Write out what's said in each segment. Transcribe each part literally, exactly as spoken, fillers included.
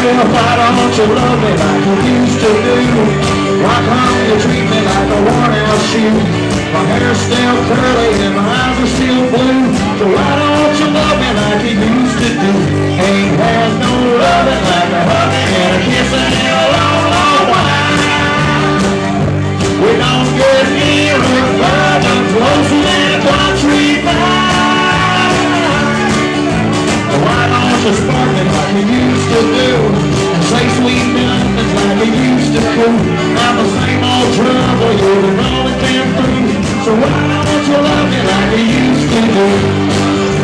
Well, why don't you love me like you used to do? Why can't you treat me like a worn-out shoe? My hair's still curly and my eyes are still blue. So why don't you love me like you used to do? Ain't had no loving like a hugging and a kissing in a long, long while. We don't get nearer, further, closer than a country mile. Why don't you spark me like you used to do? And say sweet nothings like you used to cool. Now the same old trouble you've been rolling them through. So why don't you love me like you used to do?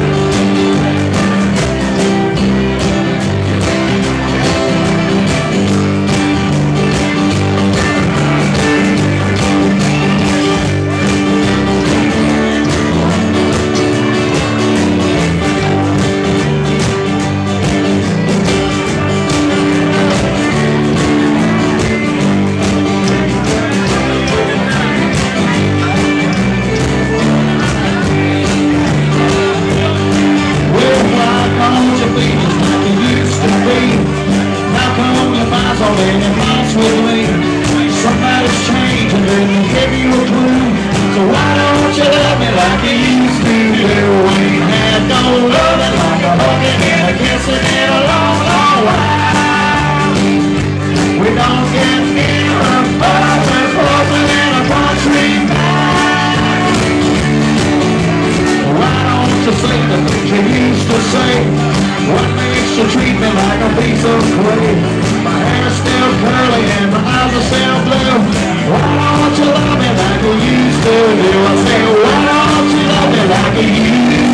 Somebody's changed and didn't give you a clue. So why don't you love me like you used to do? We ain't had no loving like a hugging and a kissing in a long, long while. We don't get nearer, further, closer than a country mile. Why don't you say the things you used to say? What makes you treat me like a piece of clay? My hair's still curly and my eyes are still blue. Why don't you love me like you used to do? I say, why don't you love me like you used to do?